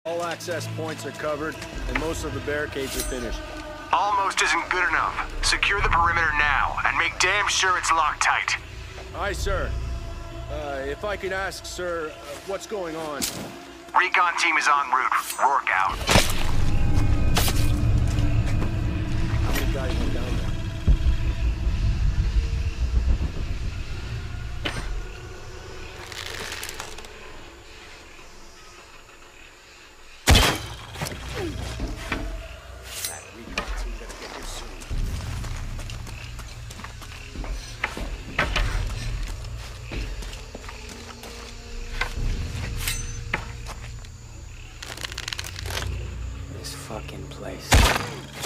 All access points are covered, and most of the barricades are finished. Almost isn't good enough. Secure the perimeter now, and make damn sure it's locked tight. Aye, sir. If I could ask, sir, what's going on? Recon team is en route. Rourke out. How many guys went down there? That recon team gonna get here soon. This fucking place.